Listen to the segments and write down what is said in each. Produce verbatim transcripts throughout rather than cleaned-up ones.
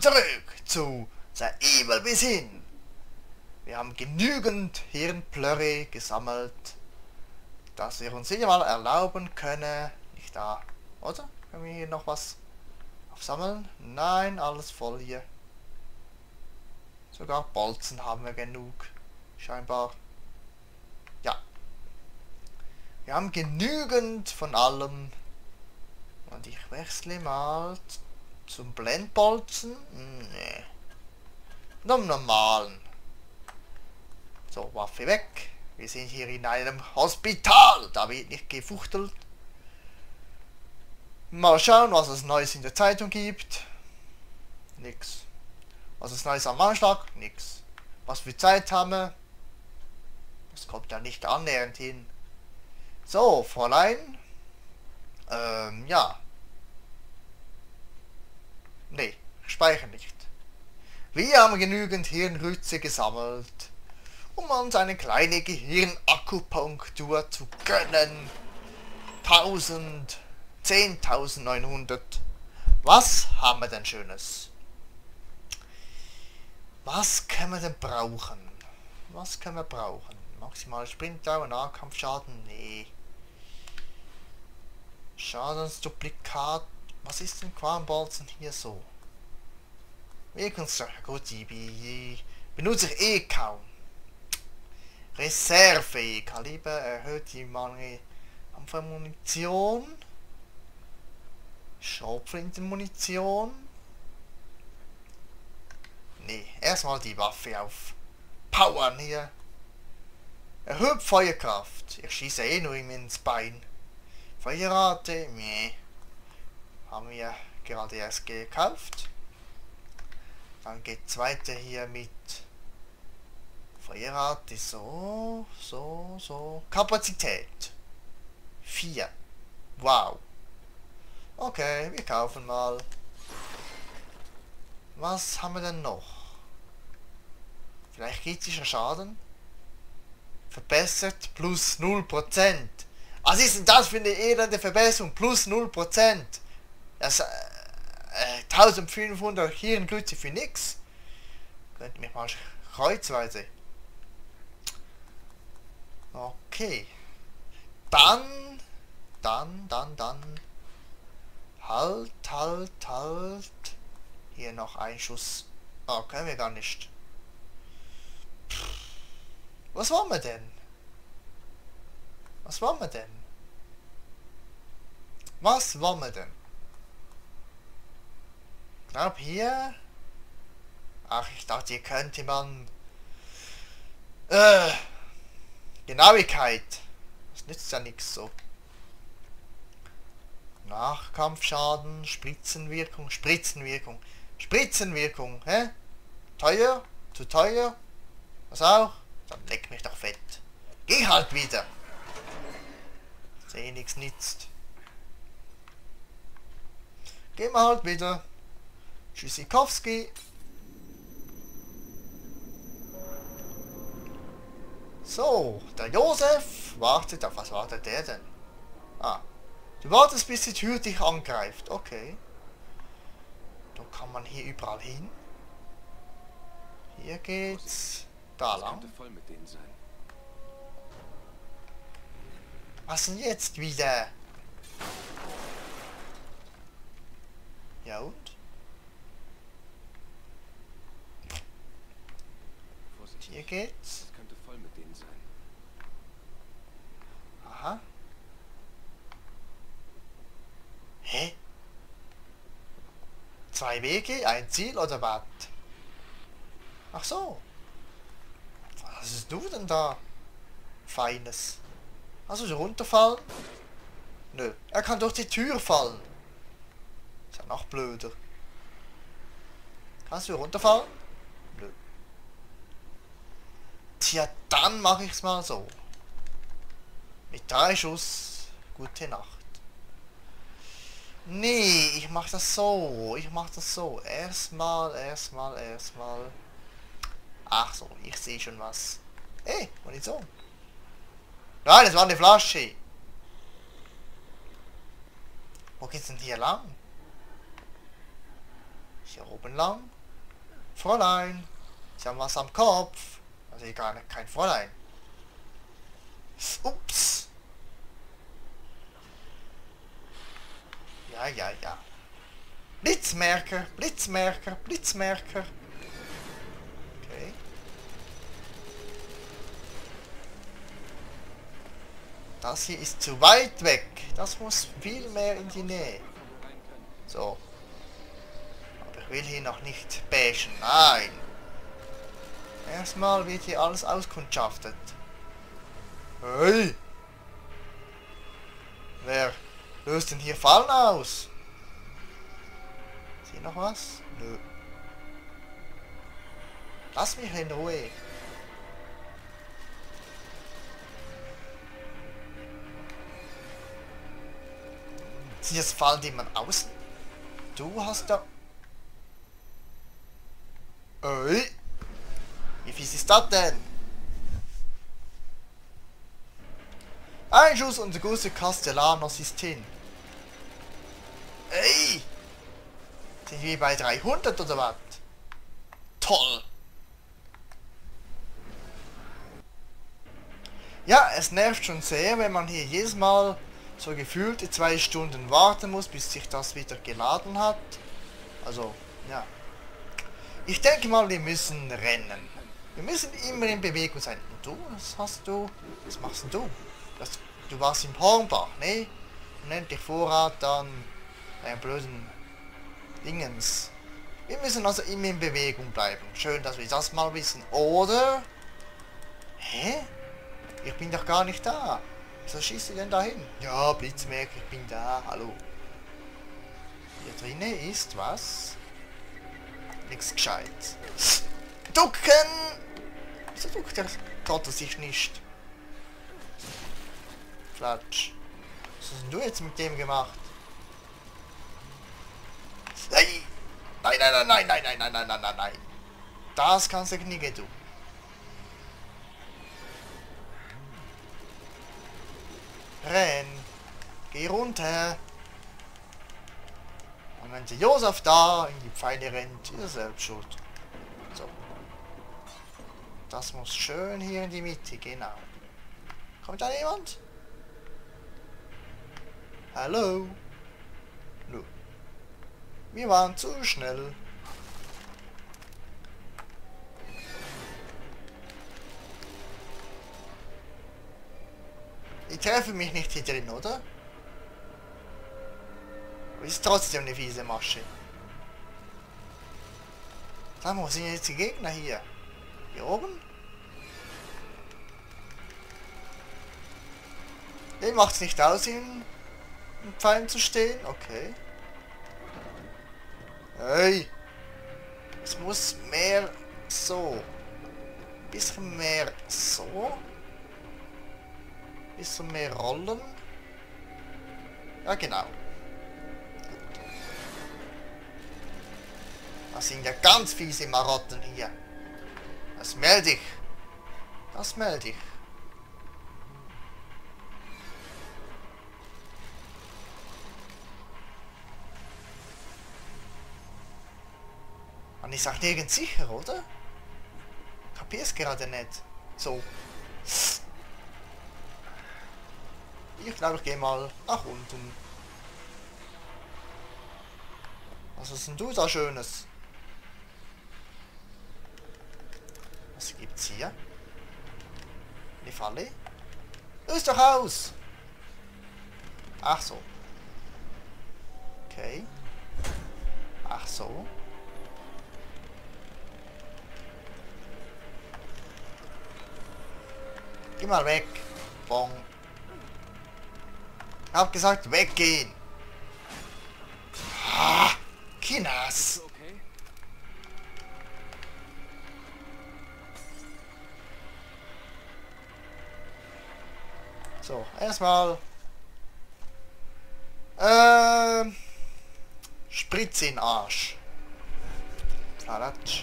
zurück zu The Evil Within. Wir haben genügend Hirnplörre gesammelt, dass wir uns hier mal erlauben können. Nicht da, oder? Können wir hier noch was aufsammeln? Nein, alles voll hier. Sogar Bolzen haben wir genug, scheinbar. Ja. Wir haben genügend von allem. Und ich wechsle mal zum Blendbolzen. Nee. Zum normalen. So, Waffe weg. Wir sind hier in einem Hospital. Da wird nicht gefuchtelt. Mal schauen, was es Neues in der Zeitung gibt. Nix. Was ist Neues am Anschlag? Nix. Was wir Zeit haben? Das kommt ja nicht annähernd hin. So, Fräulein. Ähm, ja. Nee, speichern nicht. Wir haben genügend Hirnrütze gesammelt, um uns eine kleine Gehirnakupunktur zu gönnen. tausend, zehntausendneunhundert. Was haben wir denn Schönes? Was können wir denn brauchen? Was können wir brauchen? Maximal Sprintdauer, Nahkampfschaden? Nee. Schadensduplikat. Was ist denn Qualmbolzen hier so? Wirkungsstärke, gut, die benutze ich eh kaum. Reserve, Kaliber erhöht die Menge an Munition. Schrotflintenmunition. Nee, erstmal die Waffe auf Powern hier. Erhöht Feuerkraft. Ich schieße eh nur ihm ins Bein. Feuerrate, nee. Haben wir gerade erst gekauft. Dann geht's weiter hier mit Feuerrate, so, so, so. Kapazität. vier. Wow. Okay, wir kaufen mal. Was haben wir denn noch? Vielleicht kritischer Schaden? Verbessert plus null Prozent. Was ist denn das für eine elende Verbesserung? Plus null Prozent. Das äh, äh, eintausendfünfhundert Hirngrütze für nix. Könnt ihr mich mal kreuzweise. Okay. Dann, dann, dann, dann. Halt, halt, halt. Hier noch ein Schuss. Oh, können wir gar nicht. Was wollen wir denn? Was wollen wir denn? Was wollen wir denn? Ich glaube hier. Ach, ich dachte, hier könnte man. Äh, Genauigkeit. Das nützt ja nichts so. Nachkampfschaden, Spritzenwirkung, Spritzenwirkung, Spritzenwirkung, hä? Teuer? Zu teuer? Was auch? Dann leck mich doch fett. Geh halt wieder. Seh nichts nützt. Gehen wir halt wieder. Tschüssikowski. So, der Josef wartet auf was wartet der denn? Ah. Du wartest, bis die Tür dich angreift. Okay. Da kann man hier überall hin. Hier geht's da lang. Voll mit denen sein. Was denn jetzt wieder? Ja und? Vorsicht. Hier geht's. Das könnte voll mit denen sein. Aha. Hä? Zwei Wege, ein Ziel oder was? Ach so. Was ist du denn da? Feines. Also so runterfallen? Nö. Er kann durch die Tür fallen. Ist ja noch blöder. Kannst du runterfallen? Nö. Tja, dann mache ich's mal so. Mit drei Schuss. Gute Nacht. Nee, ich mach das so. Ich mach das so. Erstmal, erstmal, erstmal. Ach so, ich sehe schon was. Ey, Munition. Nein, das war eine Flasche. Wo geht's denn hier lang? Hier oben lang? Fräulein, Sie haben was am Kopf. Also egal, kein Fräulein. Ups. Ja, ja, ja. Blitzmerker, Blitzmerker, Blitzmerker. Okay. Das hier ist zu weit weg. Das muss viel mehr in die Nähe. So. Aber ich will hier noch nicht bashen. Nein. Erstmal wird hier alles auskundschaftet. Hey. Wer löst denn hier Fallen aus? Ist hier noch was? Nö. Lass mich in Ruhe. Sind das Fallen, die man außen? Du hast da... Ey! Wie fies ist das denn? Ein Schuss und der große Castellanos ist hin. Ey! Sind wir bei dreihundert oder was? Toll! Ja, es nervt schon sehr, wenn man hier jedes Mal so gefühlte zwei Stunden warten muss, bis sich das wieder geladen hat. Also, ja. Ich denke mal, wir müssen rennen. Wir müssen immer in Bewegung sein. Und du, was hast du? Was machst denn du? Das, du warst im Hornbach, ne? Und endlich Vorrat dann deinen blöden Dingens. Wir müssen also immer in Bewegung bleiben. Schön, dass wir das mal wissen. Oder? Hä? Ich bin doch gar nicht da. Wieso schießt ihr denn da hin? Ja, Blitzmerk, ich bin da. Hallo. Hier drinnen ist was? Nichts gescheit. Ducken! Wieso duckt der Trottel sich nicht? Flatsch. Was hast denn du jetzt mit dem gemacht? Nein! Nein, nein, nein, nein, nein, nein, nein, nein, nein, nein, nein. Das kannst du knicken, du. Renn. Geh runter. Und wenn der Josef da in die Pfeile rennt, ist er selbst schuld. So. Das muss schön hier in die Mitte, genau. Kommt da jemand? Hallo? Nö. Wir waren zu schnell. Ich treffe mich nicht hier drin, oder? Aber ist trotzdem eine fiese Masche. Sag mal, wo sind jetzt die Gegner hier? Hier oben? Dem macht es nicht aus, in Pfeilen zu stehen. Okay. Hey! Es muss mehr so. Ein bisschen mehr so. Ein bisschen mehr rollen. Ja, genau. Gut. Das sind ja ganz fiese Marotten hier. Das melde ich. Das melde ich. Man ist auch nirgends sicher, oder? Kapier's gerade nicht. So. Ich glaube, ich gehe mal nach unten. Was ist denn du da Schönes? Was gibt's hier? Eine Falle? Löst doch aus! Ach so. Okay. Ach so. Geh mal weg. Bong. Ich hab gesagt, weggehen. Ah, Kinas. Okay. So, erstmal. Ähm. Spritze in den Arsch. Klatsch.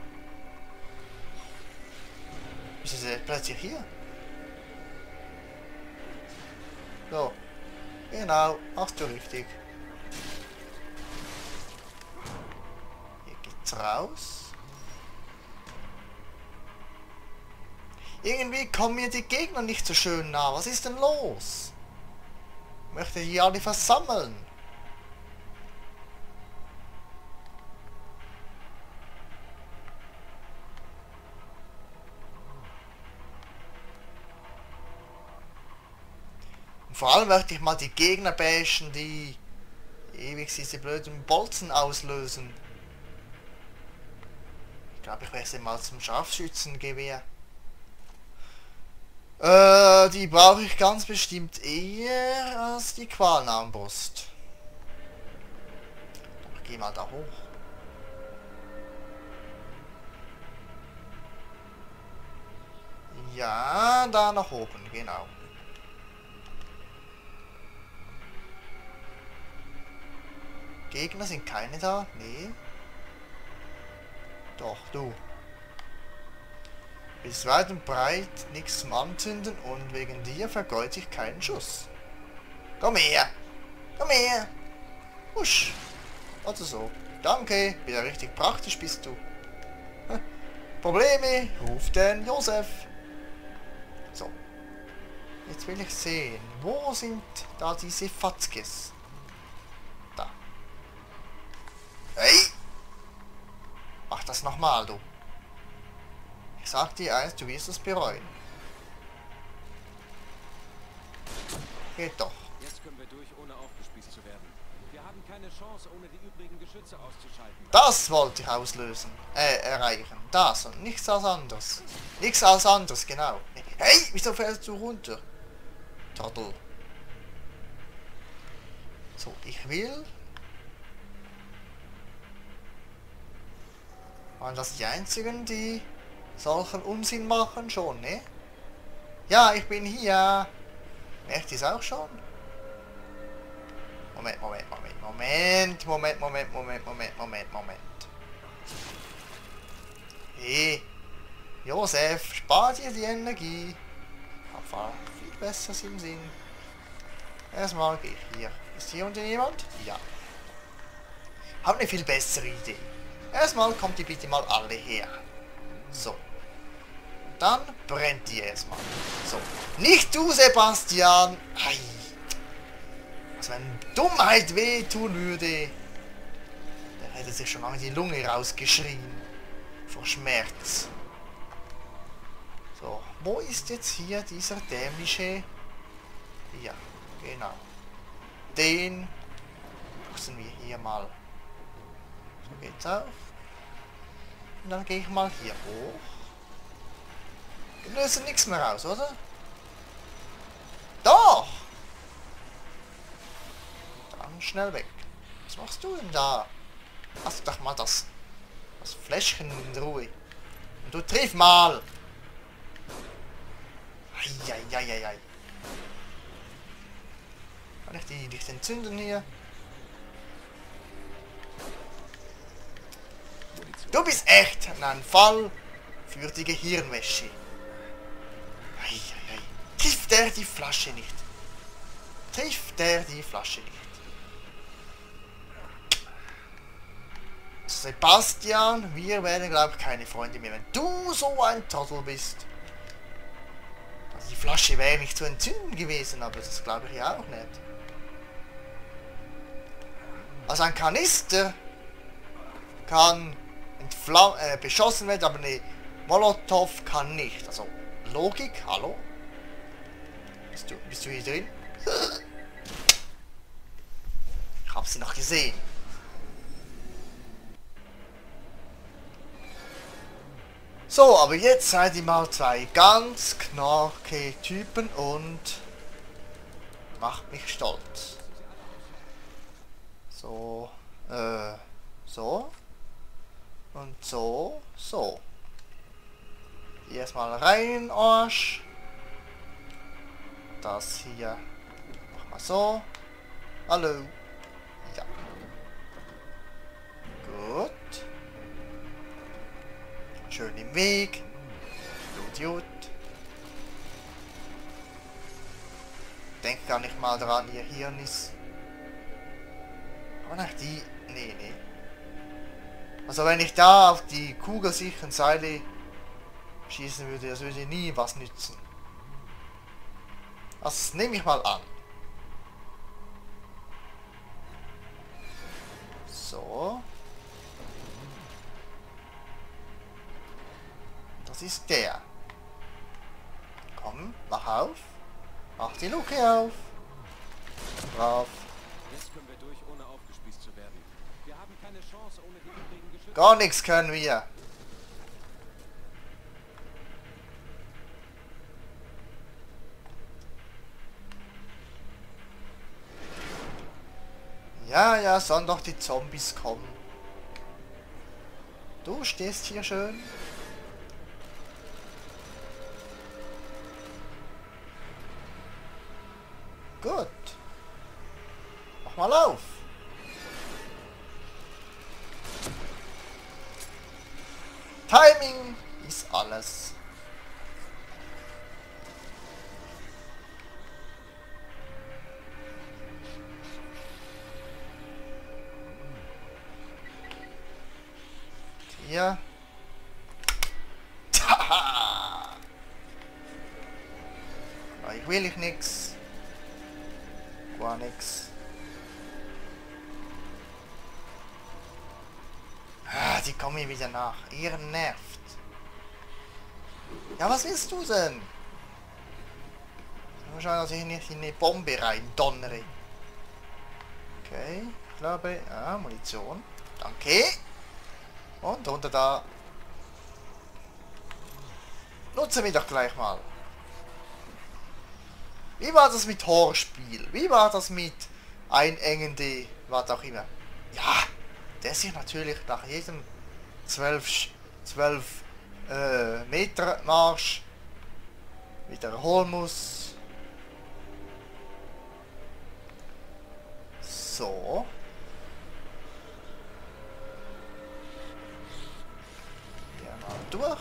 Wieso ist er plötzlich hier? So. Genau, machst du richtig. Hier geht's raus. Irgendwie kommen mir die Gegner nicht so schön nah. Was ist denn los? Ich möchte die alle versammeln. Und vor allem möchte ich mal die Gegner bashen, die ewig diese blöden Bolzen auslösen. Ich glaube, ich wechsle mal zum Scharfschützengewehr. Äh, die brauche ich ganz bestimmt eher als die Qualnarmbrust. Ich gehe mal da hoch. Ja, da nach oben, genau. Gegner sind keine da? Nee. Doch, du. Bist weit und breit, nichts zum Anzünden und wegen dir vergeut ich keinen Schuss. Komm her! Komm her! Husch! Also so. Danke, wieder richtig praktisch bist du. Hm. Probleme? Ruf den Josef. So. Jetzt will ich sehen, wo sind da diese Fatzkes? Da. Hey! Mach das nochmal, du. Ich sag dir eins, du wirst es bereuen. Geht doch. Jetzt können wir durch, ohne aufgespießt zu werden. Wir haben keine Chance, ohne die übrigen Geschütze auszuschalten. Das wollte ich auslösen. Äh, erreichen. Das und nichts als anderes. Nichts als anderes, genau. Hey, wieso fährst du runter? Trottel. So, ich will... Waren das die einzigen, die solchen Unsinn machen schon, ne? Ja, ich bin hier. Echt, ist auch schon? Moment, Moment, Moment, Moment, Moment, Moment, Moment, Moment, Moment, Moment. Hey, Josef, spar dir die Energie. Abfall, viel besseres im Sinn. Erstmal gehe ich hier. Ist hier unten jemand? Ja. Hab eine viel bessere Idee. Erstmal kommt die bitte mal alle her. So. Dann brennt die erstmal. So. Nicht du, Sebastian! Ei. Also wenn Dummheit wehtun würde, der hätte sich schon lange die Lunge rausgeschrien. Vor Schmerz. So. Wo ist jetzt hier dieser dämliche... Ja, genau. Den müssen wir hier mal... So geht's auch. Und dann gehe ich mal hier hoch. Wir lösen nichts mehr raus, oder? Doch! Dann schnell weg. Was machst du denn da? Lass doch mal das, das Fläschchen in Ruhe. Und du triff mal! Eieieiei. Kann ich die nicht entzünden hier? Du bist echt ein Fall für die Gehirnwäsche. Eieiei. Trifft der die Flasche nicht? Trifft der die Flasche nicht? Sebastian, wir werden, glaube ich, keine Freunde mehr, wenn du so ein Trottel bist. Also die Flasche wäre nicht zu entzünden gewesen, aber das glaube ich ja auch nicht. Also ein Kanister kann entflam äh, beschossen werden, aber eine Molotow kann nicht. Also Logik, hallo? Bist du, bist du hier drin? Ich habe sie noch gesehen. So, aber jetzt seid ihr mal zwei ganz knorke Typen und macht mich stolz. So, äh, so. Und so, so. Erstmal rein, Arsch. Das hier. Mach mal so. Hallo. Ja. Gut. Schön im Weg. Du Idiot. Denk gar nicht mal dran, ihr Hirn ist. Aber nach die. Nee, nee. Also wenn ich da auf die kugelsicheren Seile schießen würde, das würde nie was nützen. Das nehme ich mal an. So. Das ist der. Komm, mach auf. Mach die Luke auf. Brav. Jetzt können wir durch, ohne aufgespießt zu werden. Wir haben keine Chance ohne die übrigen Geschütze. Gar nichts können wir. Ja, ja, sollen doch die Zombies kommen. Du stehst hier schön. Gut. Mach mal auf. Timing ist alles. Hier. Taha! Ich will ich nix. Gar nix. Ah, die kommen mir wieder nach. Ihr nervt. Ja, was willst du denn? Ich muss schauen, dass ich nicht in eine Bombe rein donnere. Okay, ich glaube... Ah, Munition. Danke. Und runter da. Nutzen wir doch gleich mal. Wie war das mit Horrorspiel? Wie war das mit einengende, was auch immer? Ja, der sich natürlich nach jedem zwölf äh, Meter Marsch wiederholen muss. So. Ja, mal durch.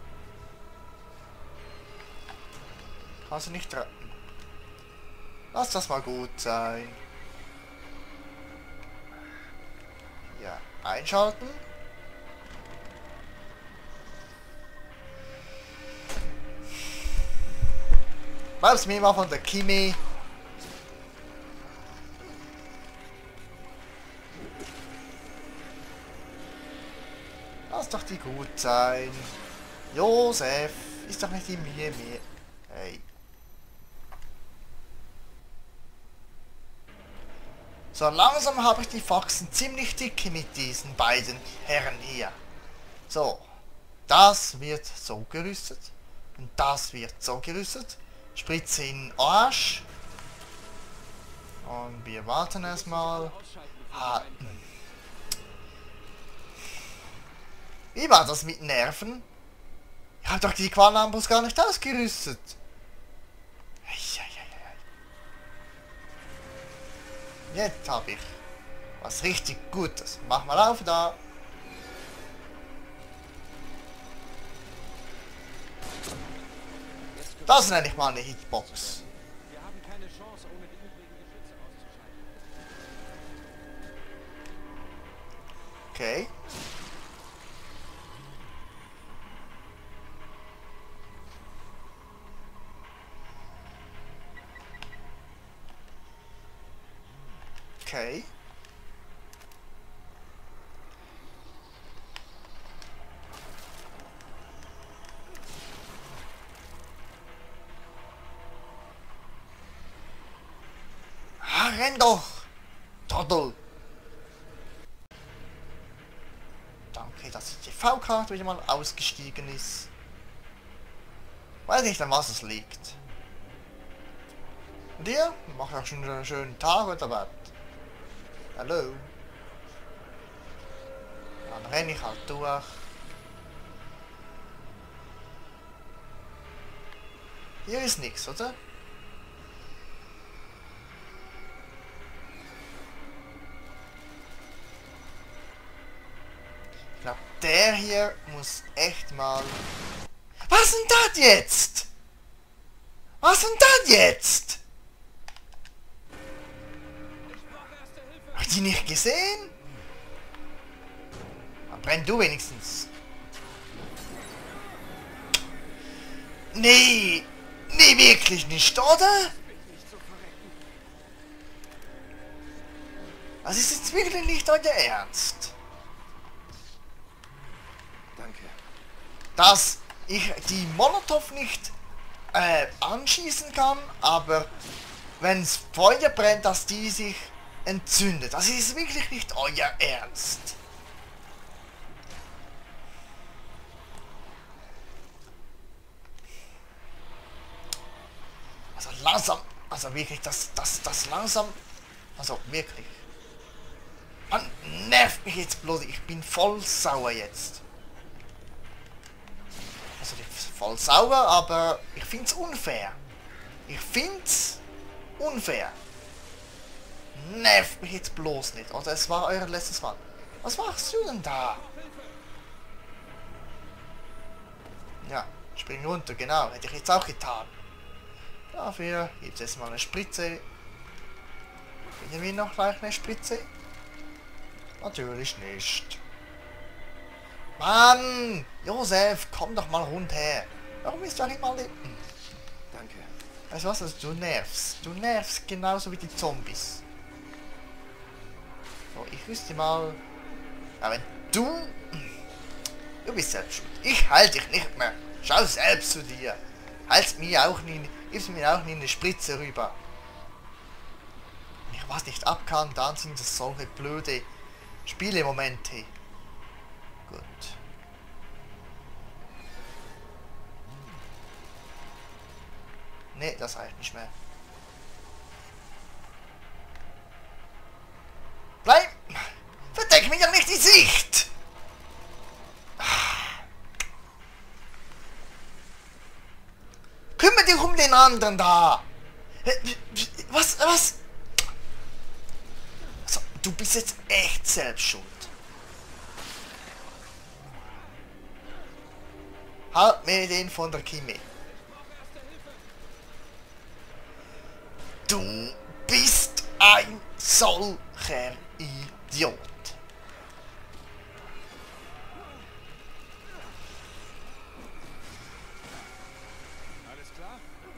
Kannst du nicht retten. Lass das mal gut sein. Ja, einschalten. Bleib's mir mal von der Kimi. Lass doch die gut sein. Josef, ist doch nicht die Mühe mehr. Hey. So langsam habe ich die Faxen ziemlich dicke mit diesen beiden Herren hier. So, das wird so gerüstet und das wird so gerüstet. Spritze in den Arsch. Und wir warten erstmal. Ha. Wie war das mit Nerven? Ich habe doch die Qualanbus gar nicht ausgerüstet. Jetzt habe ich was richtig Gutes. Mach mal auf da. Das nenne ich mal eine Hitbox. Wir haben keine Chance, ohne die übrigen Geschütze auszuschalten. Okay. Okay. Ah, renn doch! Trottel! Danke, dass die T V-Karte wieder mal ausgestiegen ist. Weiß nicht, an was es liegt. Und ihr? Macht auch schon einen schönen Tag oder was? Hallo? Dann renne ich halt durch. Hier ist nichts, oder? Ich glaube, der hier muss echt mal... Was denn das jetzt? Was denn das jetzt? Hab ich die nicht gesehen? Dann brenn du wenigstens. Nee, nee, wirklich nicht, oder? Das ist jetzt wirklich nicht euer Ernst. Danke. Dass ich die Molotow nicht äh, anschießen kann, aber wenn es Feuer brennt, dass die sich entzündet. Das ist wirklich nicht euer Ernst. Also langsam, also wirklich, das, das, das langsam, also wirklich. Man nervt mich jetzt bloß, ich bin voll sauer jetzt. Also ich bin voll sauer, aber ich find's unfair. Ich find's unfair. Nervt mich jetzt bloß nicht, oder? Es war euer letztes Mal. Was machst du denn da? Ja, spring runter, genau. Hätte ich jetzt auch getan. Dafür gibt es jetzt mal eine Spritze. Finden wir noch gleich eine Spritze? Natürlich nicht. Mann! Josef, komm doch mal runter. Warum bist du auch immer lippen? Danke. Weißt du was? Also, du nervst. Du nervst genauso wie die Zombies. So, ich wüsste mal... Ja, wenn du... Du bist selbst schuld. Ich halte dich nicht mehr. Schau selbst zu dir. Halt's mir auch nie... Gib's mir auch nie eine Spritze rüber. Wenn ich was nicht ab kann, dann sind das solche blöde Spielemomente. Gut. Nee, das reicht nicht mehr. Bleib! Verdeck mir doch nicht die Sicht! Kümmere dich um den anderen da! Was, was? Also, du bist jetzt echt selbst schuld. Halt mir den von der Kimi. Du bist ein solcher Idiot. Alles klar?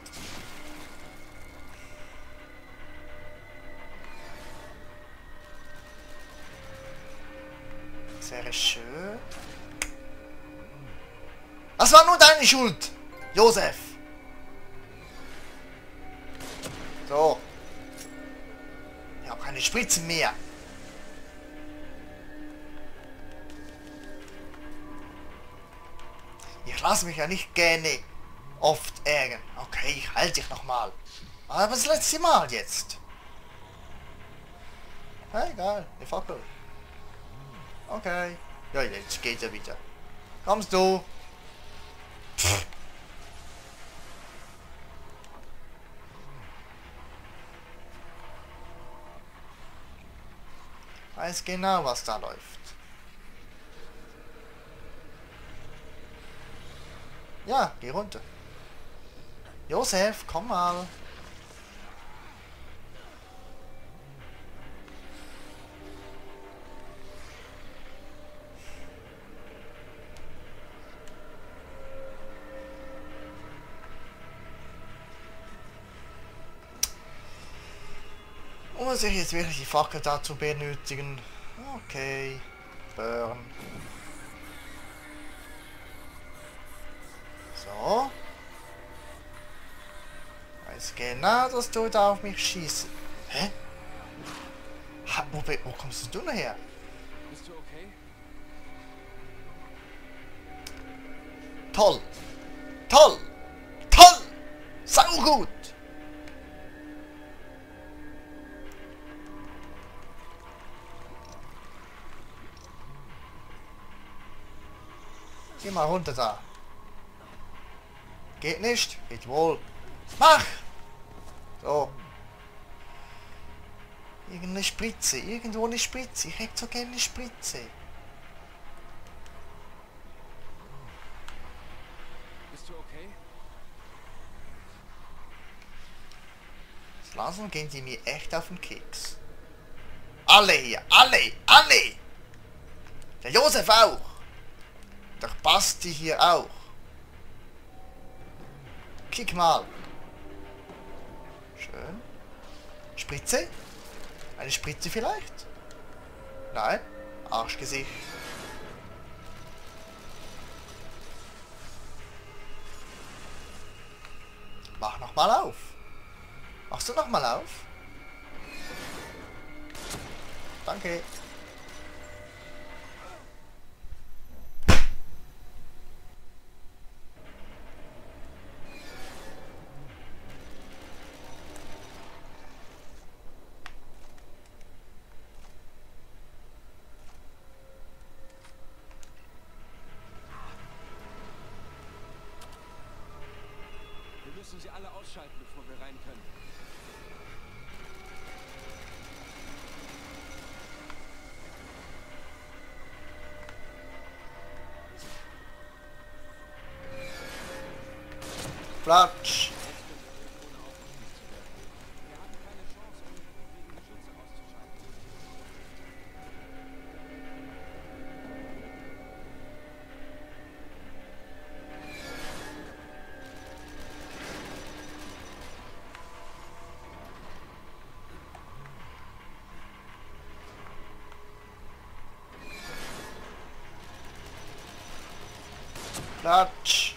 Sehr schön. Das war nur deine Schuld, Josef. So. Ich habe keine Spritzen mehr. Ich lasse mich ja nicht gerne oft ärgern. Okay, ich halte dich nochmal. Aber das letzte Mal jetzt. Ja, egal, die Fackel. Okay. Ja, jetzt geht er wieder. Kommst du? Pff. Weiß genau, was da läuft. Ja, geh runter. Josef, komm mal. Muss ich jetzt wirklich die Fackel dazu benötigen? Okay. Burn. So. Weiß genau, dass du da auf mich schießt. Hä? Ha, wo, wo kommst du denn her? Bist du okay? Toll. Toll. Toll. Sau gut. Geh mal runter da. Geht nicht? Geht wohl. Mach! So. Irgendeine Spritze. Irgendwo eine Spritze. Ich hätte so gerne eine Spritze. Bist du okay? Langsam gehen die mir echt auf den Keks. Alle hier. Alle. Alle. Der Josef auch. Der Basti hier auch. Kick mal. Schön. Spritze? Eine Spritze vielleicht? Nein. Arschgesicht. Mach nochmal auf. Machst du nochmal auf? Danke. Wir müssen sie alle ausschalten, bevor wir rein können. Platsch. Wir haben keine Chance, ohne die übrigen Geschütze auszuschalten. Platsch.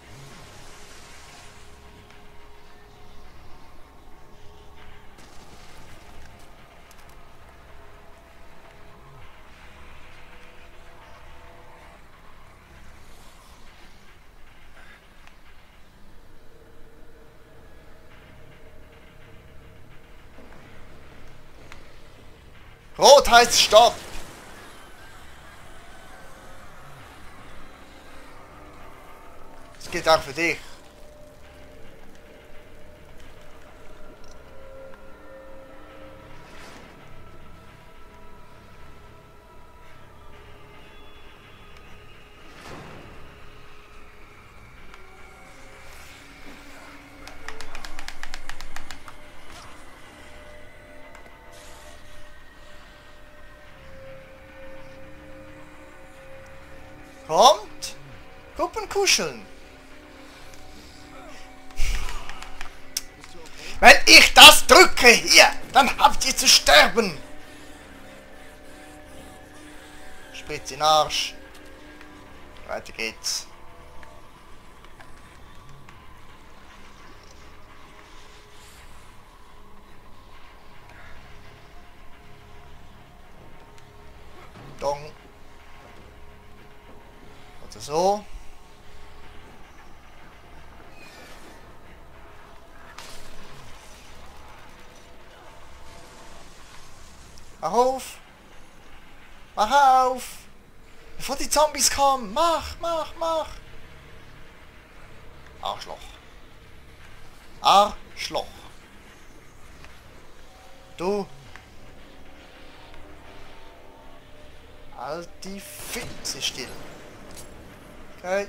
Rot heißt Stopp. Das gilt auch für dich. Kommt! Gruppenkuscheln! Wenn ich das drücke, hier, dann habt ihr zu sterben! Spritz in den Arsch. Weiter geht's. Dong. Also so. Mach auf! Mach auf! Bevor die Zombies kommen! Mach, mach, mach! Arschloch. Arschloch. Du. Halt die Füße still. Okay.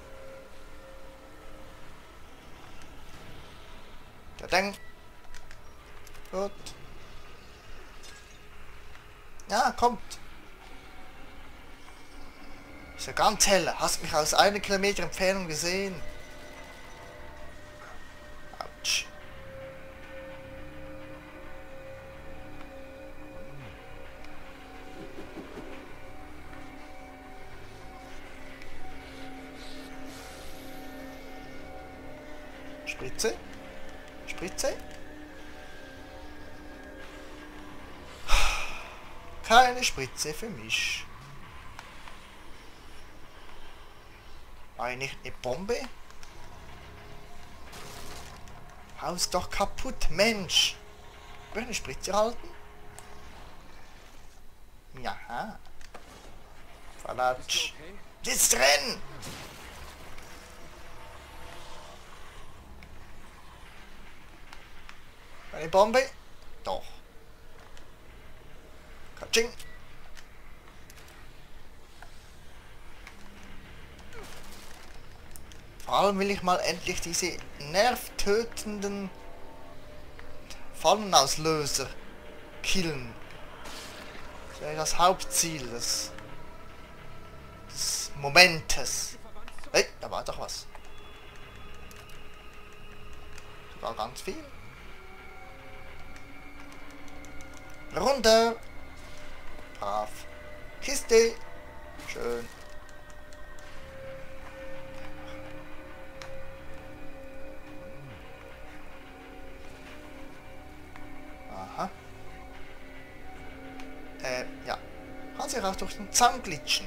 Der Ding. Gut. Ja, kommt. Ist ja ganz hell. Hast mich aus einer Kilometer Entfernung gesehen. Autsch. Spritze. Spritze. Keine Spritze für mich. Eigentlich eine Bombe? Haus doch kaputt, Mensch! Will ich eine Spritze halten? Ja. Verlatsch. Okay? Jetzt rennen! Eine Bombe? Doch. Katsching. Vor allem will ich mal endlich diese nervtötenden Fallenauslöser killen. Das wäre das Hauptziel des, des Momentes. Hey, da war doch was. War ganz viel. Runter. Brav. Kiste. Schön. Aha. Äh, ja. Kann sich auch durch den Zaun glitschen.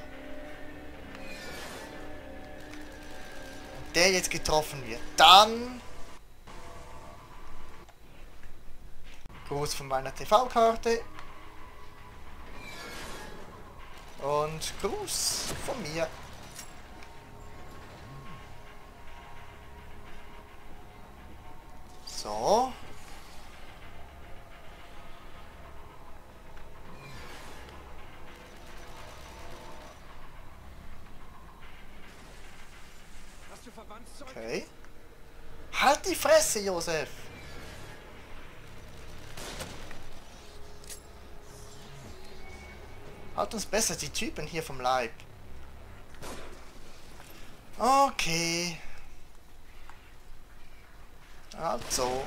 Wenn der jetzt getroffen wird, dann... Gruß von meiner T V-Karte. Und Gruß von mir. So. Hast du Verbandszeug? Okay. Halt die Fresse, Josef! Halt uns besser die Typen hier vom Leib. Okay. Also.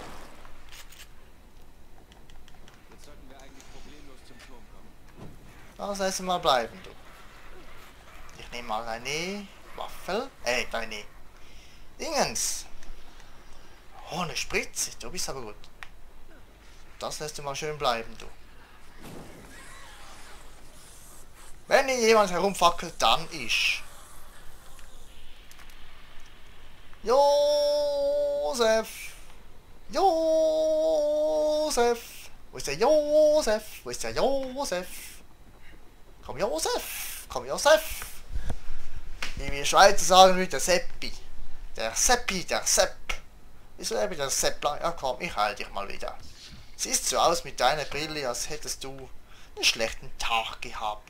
Jetzt sollten wir eigentlich problemlos zum Turm kommen. Da sollst du mal bleiben, du. Ich nehme mal eine Waffel. Äh, deine Dingens. Oh, eine Spritze. Du bist aber gut. Das lässt du mal schön bleiben, du. Wenn hier jemand herumfackelt, dann ich. Josef! Josef! Wo ist der Josef? Wo ist der Josef? Komm Josef! Komm Josef! Wie wir Schweizer sagen mit der Seppi. Der Seppi, der Sepp. Wieso eben der Seppler? Ja komm, ich heil dich mal wieder. Siehst so aus mit deiner Brille, als hättest du einen schlechten Tag gehabt.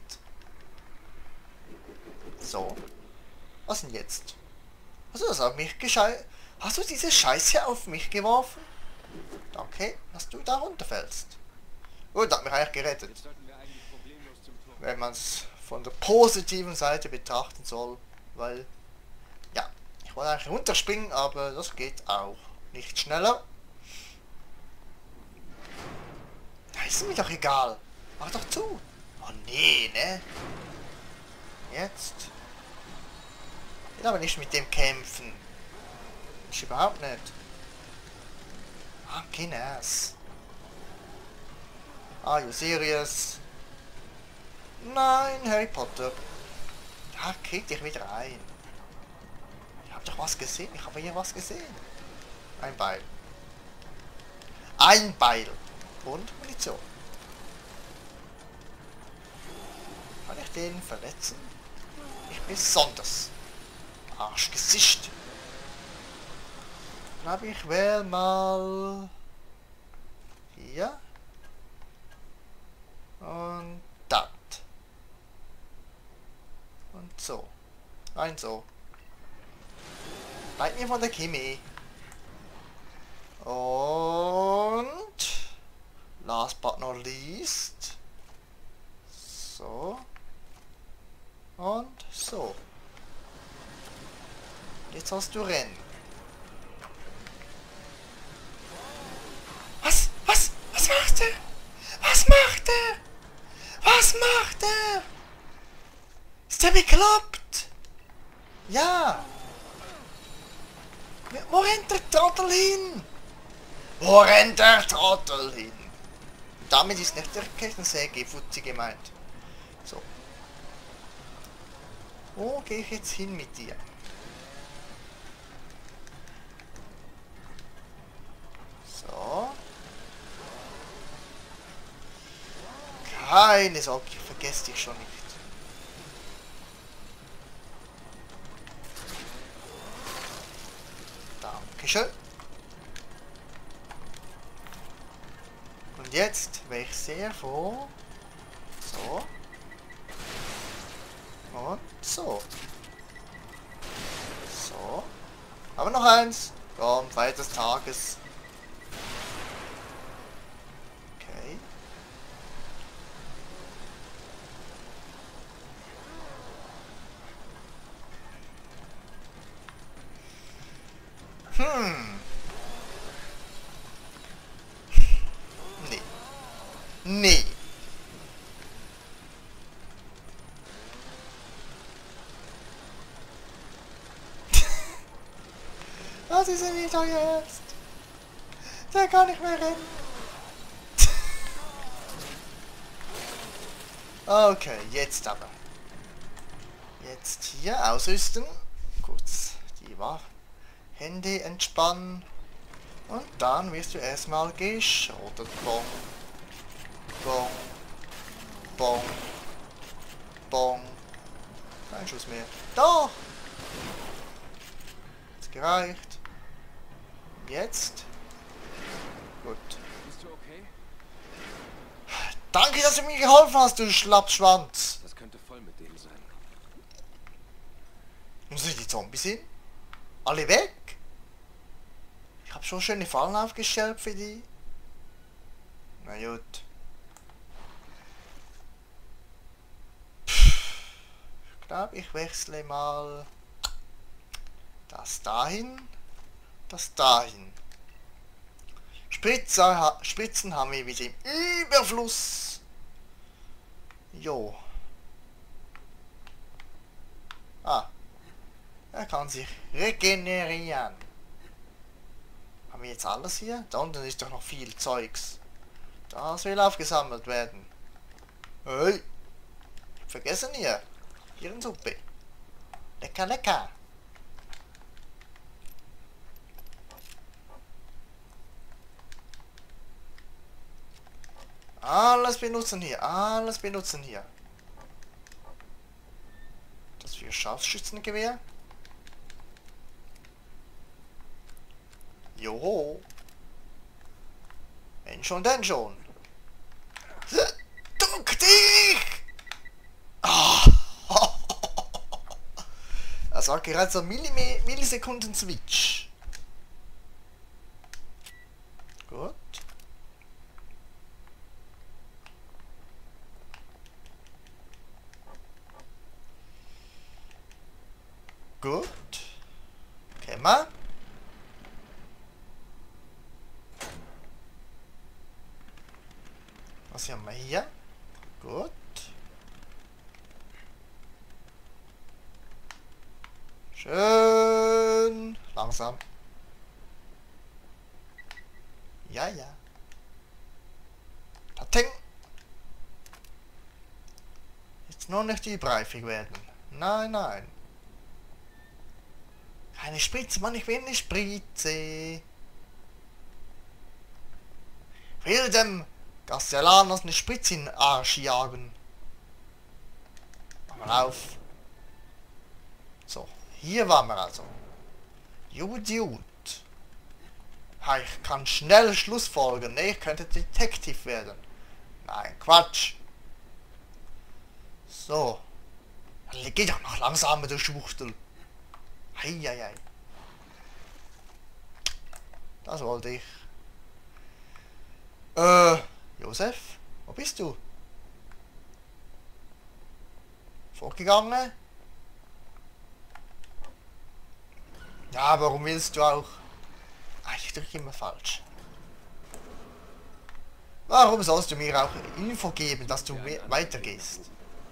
So. Was denn jetzt? Hast du das auf mich geschei... Hast du diese Scheiße auf mich geworfen? Danke, dass du da runterfällst. Gut, hat mich eigentlich gerettet. Jetzt sollten wir eigentlich problemlos zum Turm kommen. Wenn man es von der positiven Seite betrachten soll. Weil, ja, ich wollte eigentlich runterspringen, aber das geht auch nicht schneller. Da ist mir doch egal. Mach doch zu. Oh nee, ne? Jetzt. Ich will aber nicht mit dem kämpfen. Ich überhaupt nicht. Ah, kein Ass. Are you serious? Nein, Harry Potter. Da krieg dich wieder rein. Ich hab doch was gesehen. Ich habe hier was gesehen. Ein Beil. Ein Beil. Und Munition. Kann ich den verletzen? Nicht besonders. Arschgesicht. Dann habe ich wel mal hier und das und so. Nein, so. Bleib mir von der Chemie. Und last but not least. So. Und so. Jetzt hast du Rennen. Was? Was? Was macht er? Was macht er? Was macht er? Ist der bekloppt? Ja. Wo rennt der Trottel hin? Wo rennt der Trottel hin? Damit ist nicht der Kettensäge-Fuzzi gemeint. So. Wo gehe ich jetzt hin mit dir? So. Keine Sorge, ich vergesse dich schon nicht. Dankeschön. Und jetzt wäre ich sehr froh. So. Und so. So. Aber noch eins. Komm, Feier des Tages. Okay. Hm. Nee. Das ist ja nicht euer Ernst. Der kann nicht mehr rennen. Okay, jetzt aber. Jetzt hier ausrüsten. Kurz die Waffe. Hände entspannen. Und dann wirst du erstmal geschrottet. Bong. Bong. Bong. Bong. Kein Schuss mehr. Doch! Hat's gereicht. Jetzt. Gut. Bist du okay? Danke, dass du mir geholfen hast, du Schlappschwanz. Das könnte voll mit denen sein. Muss ich die Zombies sehen? Alle weg? Ich habe schon schöne Fallen aufgestellt für die. Na gut. Ich glaube, ich wechsle mal das dahin, das dahin. Spritzer, Spritzen haben wir wieder im Überfluss. Jo. Ah. Er kann sich regenerieren. Haben wir jetzt alles hier? Da unten ist doch noch viel Zeugs. Das will aufgesammelt werden. Hey. Vergessen hier. Hirnsuppe. Lecker, lecker. Alles benutzen hier. Alles benutzen hier. Das für Scharfschützengewehr. Joho. Wenn schon, denn schon. Duck dich! Ah. Das war gerade so ein Millime Millisekunden-Switch. Gut. Gut. Kämmer. Was haben wir hier? Gut. Schön. Langsam. Ja, ja. Pating. Jetzt nur nicht überreifig werden. Nein, nein. Keine Spritze, Mann, ich will eine Spritze. Ich will dem Castellanos eine Spritze in den Arsch jagen. Mach mal auf. So, hier waren wir also. Gut, gut. Ha, ich kann schnell Schlussfolgern. Ne, ich könnte Detective werden. Nein, Quatsch. So. Geh doch noch langsamer, du Schwuchtel. Heieiei. Das wollte ich. Äh, Josef, wo bist du? Vorgegangen? Ja, warum willst du auch? Ah, ich drücke immer falsch. Warum sollst du mir auch Info geben, dass du weitergehst?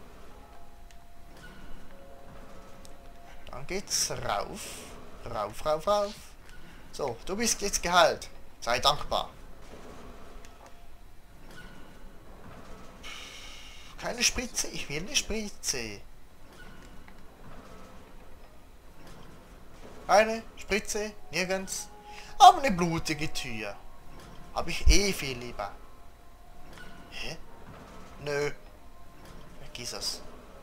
Dann geht's rauf. Rauf, rauf, rauf. So, du bist jetzt geheilt. Sei dankbar. Keine Spritze, ich will eine Spritze. Keine Spritze, nirgends. Aber eine blutige Tür. Habe ich eh viel lieber. Hä? Nö. Vergiss es.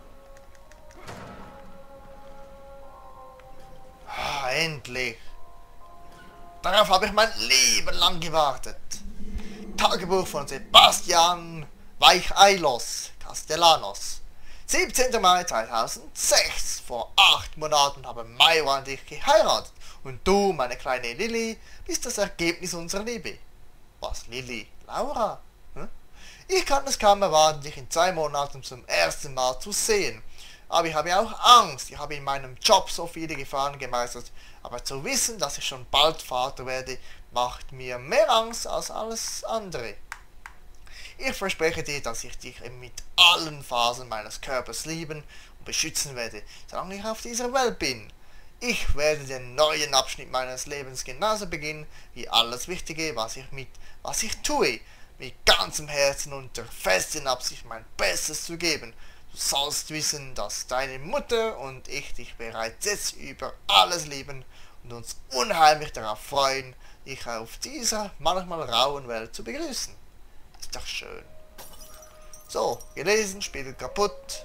Ah, endlich. Darauf habe ich mein Leben lang gewartet. Tagebuch von Sebastian Weicheilos Castellanos. siebzehnter Mai zweitausendsechs. Vor acht Monaten haben Mayo und ich geheiratet. Und du, meine kleine Lilly, bist das Ergebnis unserer Liebe. Was, Lilly? Laura? Hm? Ich kann es kaum erwarten, dich in zwei Monaten zum ersten Mal zu sehen. Aber ich habe auch Angst. Ich habe in meinem Job so viele Gefahren gemeistert. Aber zu wissen, dass ich schon bald Vater werde, macht mir mehr Angst als alles andere. Ich verspreche dir, dass ich dich mit allen Phasen meines Körpers lieben und beschützen werde, solange ich auf dieser Welt bin. Ich werde den neuen Abschnitt meines Lebens genauso beginnen wie alles Wichtige, was ich mit, was ich tue, mit ganzem Herzen und der festen Absicht, mein Bestes zu geben. Du sollst wissen, dass deine Mutter und ich dich bereits jetzt über alles lieben und uns unheimlich darauf freuen, dich auf dieser manchmal rauen Welt zu begrüßen. Ist doch schön. So, gelesen, Spiegel kaputt.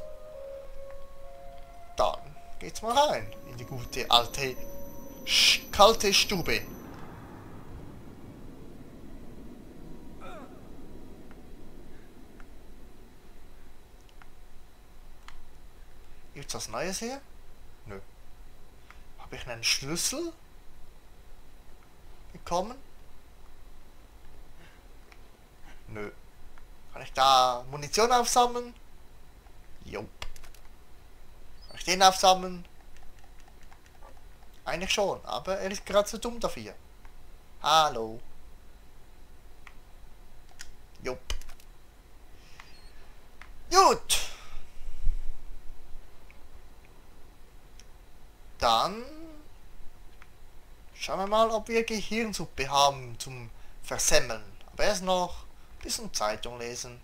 Dann geht's mal rein in die gute alte kalte Stube. Gibt's was Neues hier? Nö. Habe ich einen Schlüssel bekommen? Nö. Kann ich da Munition aufsammeln? Jo. Kann ich den aufsammeln? Eigentlich schon, aber er ist gerade zu dumm dafür. Hallo. Jupp. Gut. Dann schauen wir mal, ob wir Gehirnsuppe haben zum Versemmeln. Aber erst noch ein bisschen Zeitung lesen.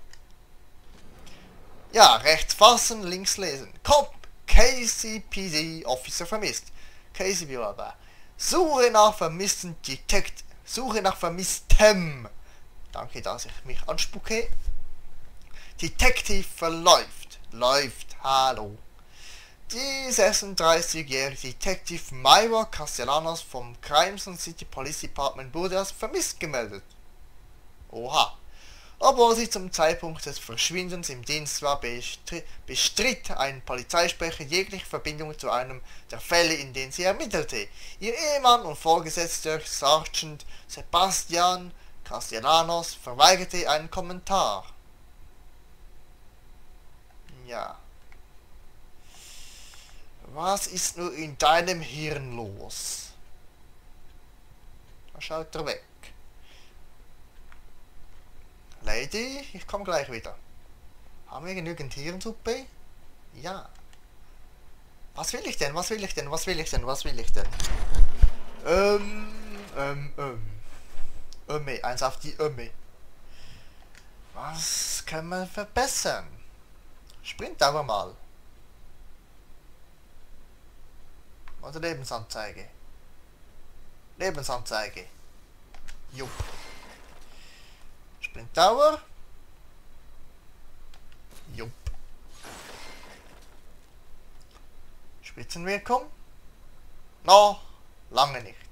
Ja, rechts fassen, links lesen. Cop, K C P D Officer vermisst. K C P D, Suche nach vermissten Detect, Suche nach vermisstem. Danke, dass ich mich anspucke. Detective verläuft. Läuft, hallo. Die sechsunddreißigjährige Detective Mayra Castellanos vom Crimson City Police Department wurde als vermisst gemeldet. Oha. Obwohl sie zum Zeitpunkt des Verschwindens im Dienst war, bestri bestritt ein Polizeisprecher jegliche Verbindung zu einem der Fälle, in denen sie ermittelte. Ihr Ehemann und Vorgesetzter Sergeant Sebastian Castellanos verweigerte einen Kommentar. Ja. Was ist nur in deinem Hirn los? Da schaut er weg. Lady, ich komme gleich wieder. Haben wir genügend Hirnsuppe? Ja. Was will ich denn? Was will ich denn? Was will ich denn? Was will ich denn? Ähm, ähm, ähm. Ömme, eins auf die Ömme. Was können wir verbessern? Sprint aber mal. Oder Lebensanzeige. Lebensanzeige. Jupp. Sprintdauer. Jupp. Spitzenwirkung. Noch lange nicht.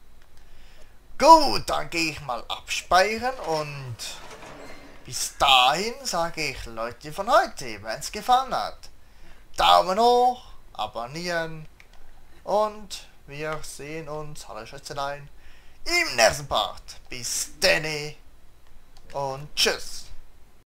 Gut, dann gehe ich mal abspeichern und bis dahin sage ich Leute von heute, wenn es gefallen hat. Daumen hoch, abonnieren. Und wir sehen uns, hallo Schätzelein, im nächsten Part. Bis denne und tschüss.